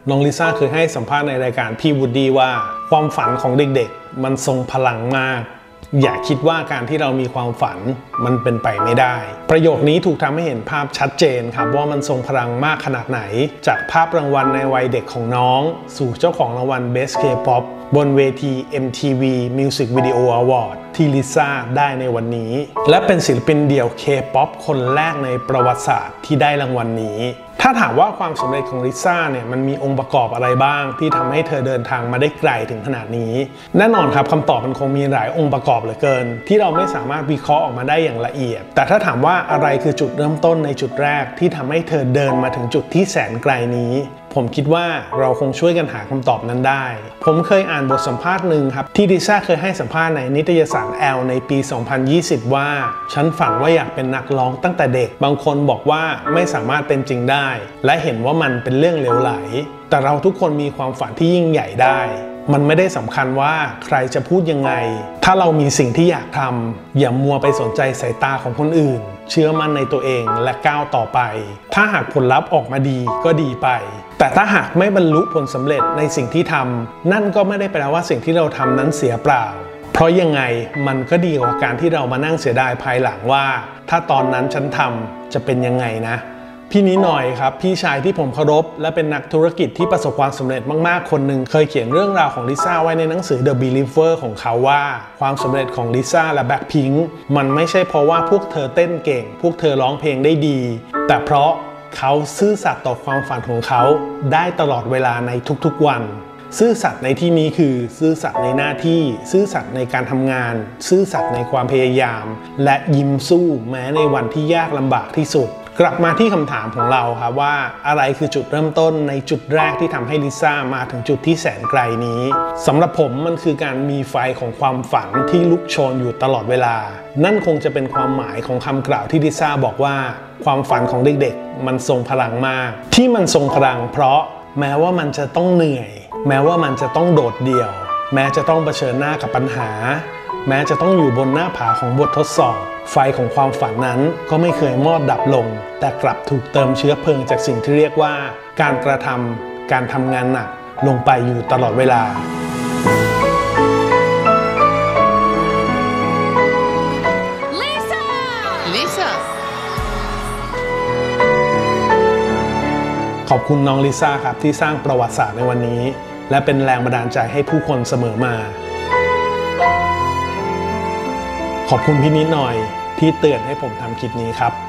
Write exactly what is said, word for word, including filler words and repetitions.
น้องลิซ่าเคยให้สัมภาษณ์ในรายการพี่วูดดี้ว่าความฝันของเด็กๆมันทรงพลังมากอย่าคิดว่าการที่เรามีความฝันมันเป็นไปไม่ได้ประโยคนี้ถูกทำให้เห็นภาพชัดเจนครับว่ามันทรงพลังมากขนาดไหนจากภาพรางวัลในวัยเด็กของน้องสู่เจ้าของรางวัล Best K-pop บนเวที เอ็ม ที วี Music Video Award ที่ลิซ่าได้ในวันนี้และเป็นศิลปินเดี่ยว K-pop คนแรกในประวัติศาสตร์ที่ได้รางวัลนี้ถ้าถามว่าความสำเร็จของลิซ่าเนี่ยมันมีองค์ประกอบอะไรบ้างที่ทำให้เธอเดินทางมาได้ไกลถึงขนาดนี้แน่นอนครับคำตอบมันคงมีหลายองค์ประกอบเหลือเกินที่เราไม่สามารถวิเคราะห์ออกมาได้อย่างละเอียดแต่ถ้าถามว่าอะไรคือจุดเริ่มต้นในจุดแรกที่ทำให้เธอเดินมาถึงจุดที่แสนไกลนี้ผมคิดว่าเราคงช่วยกันหาคำตอบนั้นได้ผมเคยอ่านบทสัมภาษณ์หนึ่งครับที่ลิซ่าเคยให้สัมภาษณ์ในนิตยสาร แอล ในปี สองพันยี่สิบ ว่าฉันฝันว่าอยากเป็นนักร้องตั้งแต่เด็กบางคนบอกว่าไม่สามารถเป็นจริงได้และเห็นว่ามันเป็นเรื่องเหลวไหลแต่เราทุกคนมีความฝันที่ยิ่งใหญ่ได้มันไม่ได้สำคัญว่าใครจะพูดยังไงถ้าเรามีสิ่งที่อยากทำอย่ามัวไปสนใจสายตาของคนอื่นเชื่อมั่นในตัวเองและก้าวต่อไปถ้าหากผลลัพธ์ออกมาดีก็ดีไปแต่ถ้าหากไม่บรรลุผลสำเร็จในสิ่งที่ทำนั่นก็ไม่ได้แปลว่าสิ่งที่เราทำนั้นเสียเปล่าเพราะยังไงมันก็ดีกว่าการที่เรามานั่งเสียดายภายหลังว่าถ้าตอนนั้นฉันทำจะเป็นยังไงนะพี่นิดหน่อยครับพี่ชายที่ผมเคารพและเป็นนักธุรกิจที่ประสบความสำเร็จมากๆคนหนึ่งเคยเขียนเรื่องราวของลิซ่าไว้ในหนังสือ The Believer ของเขาว่าความสำเร็จของลิซ่าและแบล็คพิงค์มันไม่ใช่เพราะว่าพวกเธอเต้นเก่งพวกเธอร้องเพลงได้ดีแต่เพราะเขาซื่อสัตย์ต่อความฝันของเขาได้ตลอดเวลาในทุกๆวันซื่อสัตย์ในที่นี้คือซื่อสัตย์ในหน้าที่ซื่อสัตย์ในการทำงานซื่อสัตย์ในความพยายามและยิ้มสู้แม้ในวันที่ยากลำบากที่สุดกลับมาที่คำถามของเราครับว่าอะไรคือจุดเริ่มต้นในจุดแรกที่ทำให้ลิซ่ามาถึงจุดที่แสนไกลนี้สำหรับผมมันคือการมีไฟของความฝันที่ลุกโชนอยู่ตลอดเวลานั่นคงจะเป็นความหมายของคำกล่าวที่ลิซ่าบอกว่าความฝันของเด็กๆมันทรงพลังมากที่มันทรงพลังเพราะแม้ว่ามันจะต้องเหนื่อยแม้ว่ามันจะต้องโดดเดี่ยวแม้จะต้องเผชิญหน้ากับปัญหาแม้จะต้องอยู่บนหน้าผาของบททดสอบไฟของความฝันนั้นก็ไม่เคยมอดดับลงแต่กลับถูกเติมเชื้อเพลิงจากสิ่งที่เรียกว่าการกระทำการทำงานหนักลงไปอยู่ตลอดเวลาขอบคุณน้องลิซ่าครับที่สร้างประวัติศาสตร์ในวันนี้และเป็นแรงบันดาลใจให้ผู้คนเสมอมาขอบคุณพี่นิดหน่อยที่เตือนให้ผมทำคลิปนี้ครับ